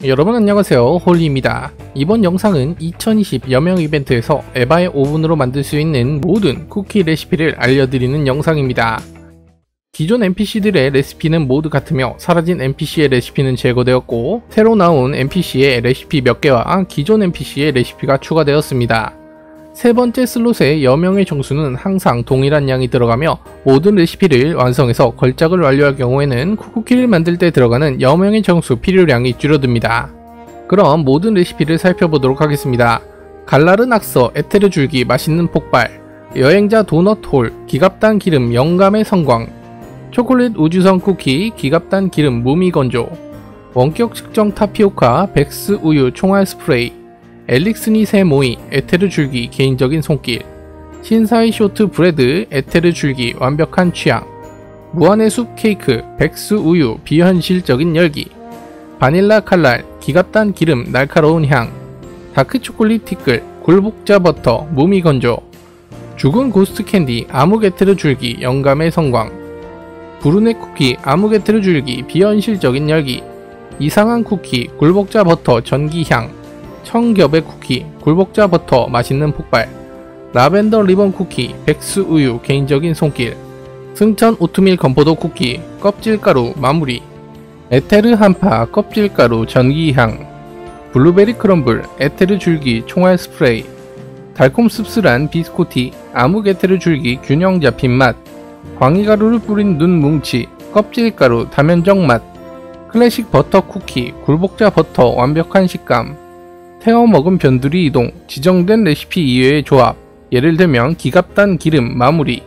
여러분 안녕하세요, 홀리입니다. 이번 영상은 2020 여명 이벤트에서 에바의 오븐으로 만들 수 있는 모든 쿠키 레시피를 알려드리는 영상입니다. 기존 NPC들의 레시피는 모두 같으며 사라진 NPC의 레시피는 제거되었고, 새로 나온 NPC의 레시피 몇 개와 기존 NPC의 레시피가 추가되었습니다. 세 번째 슬롯의 여명의 정수는 항상 동일한 양이 들어가며, 모든 레시피를 완성해서 걸작을 완료할 경우에는 쿠키를 만들 때 들어가는 여명의 정수 필요량이 줄어듭니다. 그럼 모든 레시피를 살펴보도록 하겠습니다. 갈라르 낙서, 에테르 줄기, 맛있는 폭발, 여행자 도넛 홀, 기갑단 기름, 영감의 성광, 초콜릿 우주선 쿠키, 기갑단 기름, 무미 건조, 원격 측정 타피오카, 백스 우유, 총알 스프레이, 엘릭스니 새 모이, 에테르 줄기, 개인적인 손길, 신사의 쇼트 브레드, 에테르 줄기, 완벽한 취향, 무한의 숲 케이크, 백스 우유, 비현실적인 열기, 바닐라 칼날, 기갑단 기름, 날카로운 향, 다크 초콜릿 티끌, 굴복자 버터, 무미 건조, 죽은 고스트 캔디, 암흑 에테르 줄기, 영감의 성광, 브루네 쿠키, 암흑 에테르 줄기, 비현실적인 열기, 이상한 쿠키, 굴복자 버터, 전기향, 청겹의 쿠키, 굴복자 버터, 맛있는 폭발, 라벤더 리본 쿠키, 백스 우유, 개인적인 손길, 승천 오트밀 건포도 쿠키, 껍질가루, 마무리, 에테르 한파, 껍질가루, 전기향, 블루베리 크럼블, 에테르 줄기, 총알 스프레이, 달콤 씁쓸한 비스코티, 암흑 에테르 줄기, 균형 잡힌 맛, 광희가루를 뿌린 눈 뭉치, 껍질가루, 다면적 맛, 클래식 버터 쿠키, 굴복자 버터, 완벽한 식감, 태워 먹은 변두리 이동, 지정된 레시피 이외의 조합, 예를 들면 기갑단 기름, 마무리.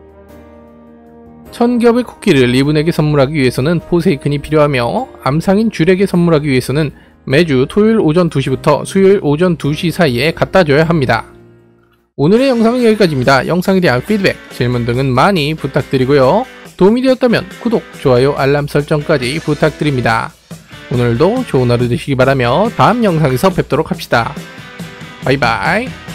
천겹의 쿠키를 리븐에게 선물하기 위해서는 포세이큰이 필요하며, 암상인 줄에게 선물하기 위해서는 매주 토요일 오전 2시부터 수요일 오전 2시 사이에 갖다줘야 합니다. 오늘의 영상은 여기까지입니다. 영상에 대한 피드백, 질문 등은 많이 부탁드리고요. 도움이 되었다면 구독, 좋아요, 알람 설정까지 부탁드립니다. 오늘도 좋은 하루 되시기 바라며 다음 영상에서 뵙도록 합시다. 바이바이.